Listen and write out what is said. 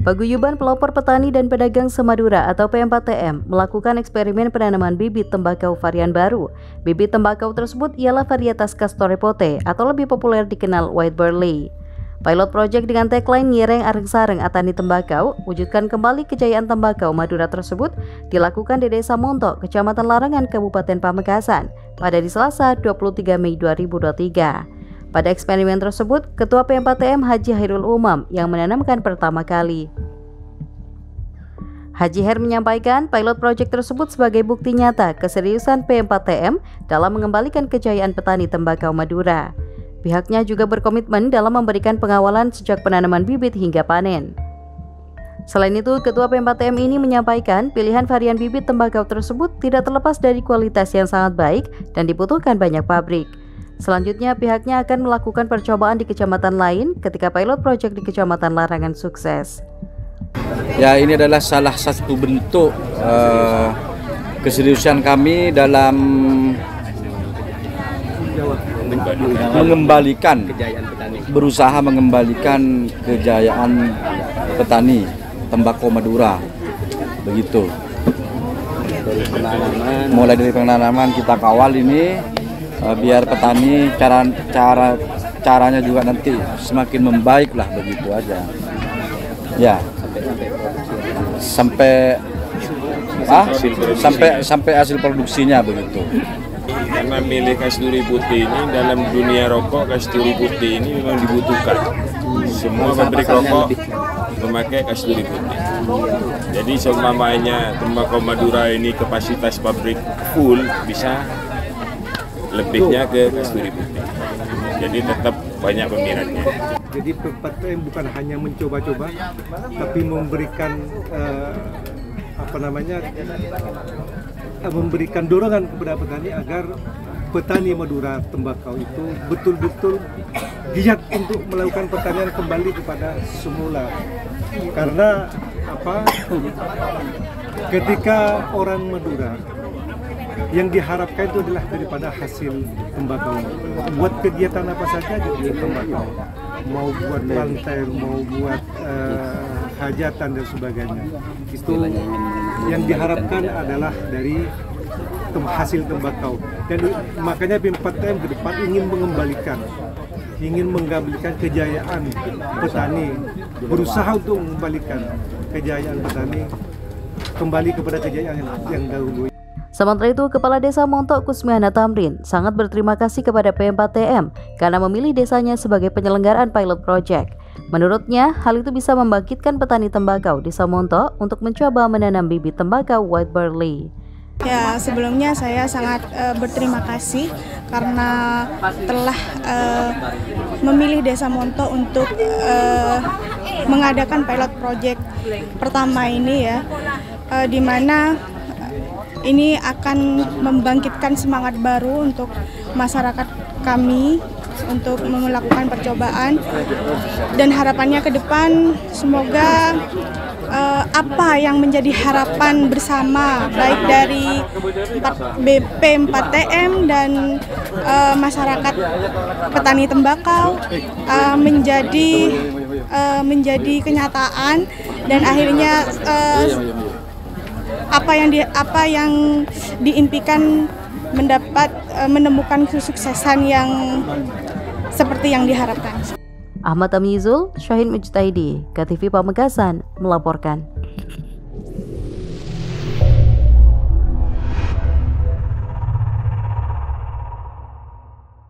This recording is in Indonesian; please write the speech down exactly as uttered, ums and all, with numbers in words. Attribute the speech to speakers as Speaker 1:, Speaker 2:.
Speaker 1: Paguyuban Pelopor Petani dan Pedagang Semadura atau P empat T M melakukan eksperimen penanaman bibit tembakau varian baru. Bibit tembakau tersebut ialah varietas Castor Repote atau lebih populer dikenal White Barley. Pilot project dengan tagline Nyereng Areng Sareng Atani Tembakau, wujudkan kembali kejayaan tembakau Madura tersebut dilakukan di Desa Montok, Kecamatan Larangan, Kabupaten Pamekasan pada di Selasa dua puluh tiga Mei dua ribu dua puluh tiga. Pada eksperimen tersebut, Ketua P empat T M Haji Hairul Umam yang menanamkan pertama kali. Haji Hair menyampaikan pilot project tersebut sebagai bukti nyata keseriusan P empat T M dalam mengembalikan kejayaan petani tembakau Madura. Pihaknya juga berkomitmen dalam memberikan pengawalan sejak penanaman bibit hingga panen. Selain itu, Ketua P empat T M ini menyampaikan pilihan varian bibit tembakau tersebut tidak terlepas dari kualitas yang sangat baik dan dibutuhkan banyak pabrik. Selanjutnya, pihaknya akan melakukan percobaan di kecamatan lain ketika pilot project di Kecamatan Larangan sukses.
Speaker 2: Ya, ini adalah salah satu bentuk uh, keseriusan kami dalam mengembalikan, berusaha mengembalikan kejayaan petani tembakau Madura. Begitu. Mulai dari penanaman kita kawal ini. Uh, biar petani cara cara caranya juga nanti semakin membaik lah, begitu aja ya, sampai ah sampai sampai hasil produksinya begitu.
Speaker 3: Karena milih kasturi putih ini dalam dunia rokok, kasturi putih ini memang dibutuhkan. Semua pabrik rokok memakai kasturi putih. Jadi seumpamanya tembakau Madura ini kapasitas pabrik full, bisa lebihnya ke kasturi putih. Jadi tetap banyak peminatnya.
Speaker 4: Jadi P empat T M bukan hanya mencoba-coba, tapi memberikan uh, apa namanya, uh, memberikan dorongan kepada petani agar petani Madura tembakau itu betul-betul giat untuk melakukan pertanian kembali kepada semula. Karena apa? Ketika orang Madura, yang diharapkan itu adalah daripada hasil tembakau. Buat kegiatan apa saja di tembakau, mau buat pantai, mau buat uh, hajatan dan sebagainya. Itu yang diharapkan adalah dari hasil tembakau. Dan makanya P empat T M ke depan ingin mengembalikan, ingin mengembalikan kejayaan petani, berusaha untuk mengembalikan kejayaan petani kembali kepada kejayaan yang, yang dahulu.
Speaker 1: Sementara itu, Kepala Desa Montok Kusmiana Tamrin sangat berterima kasih kepada P empat T M karena memilih desanya sebagai penyelenggaraan pilot project. Menurutnya, hal itu bisa membangkitkan petani tembakau Desa Montok untuk mencoba menanam bibit tembakau White Barley.
Speaker 5: Ya, sebelumnya saya sangat uh, berterima kasih karena telah uh, memilih Desa Montok untuk uh, mengadakan pilot project pertama ini ya, uh, di mana ini akan membangkitkan semangat baru untuk masyarakat kami untuk melakukan percobaan, dan harapannya ke depan semoga uh, apa yang menjadi harapan bersama baik dari P empat T M dan uh, masyarakat petani tembakau uh, menjadi uh, menjadi kenyataan, dan akhirnya uh, apa yang di apa yang diimpikan mendapat uh, menemukan kesuksesan yang seperti yang diharapkan.
Speaker 1: Ahmad Amizul, Syahin Mujtahidi, K T V Pamekasan melaporkan.